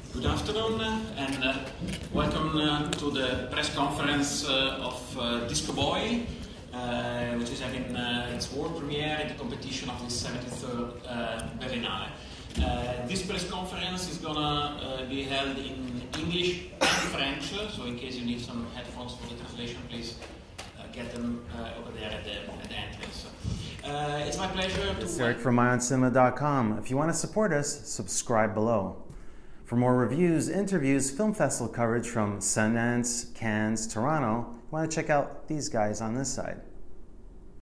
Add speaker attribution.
Speaker 1: Good afternoon and welcome to the press conference of Disco Boy, which is having its world premiere in the competition of the 73rd Berlinale. This press conference is gonna be held in English and French, so in case you need some headphones for the translation, please get them over there at the entrance. It's my pleasure to...
Speaker 2: It's Eric from IonCinema.com. If you want to support us, subscribe below. For more reviews, interviews, film festival coverage from Sundance, Cannes, Toronto, you want to check out these guys on this side.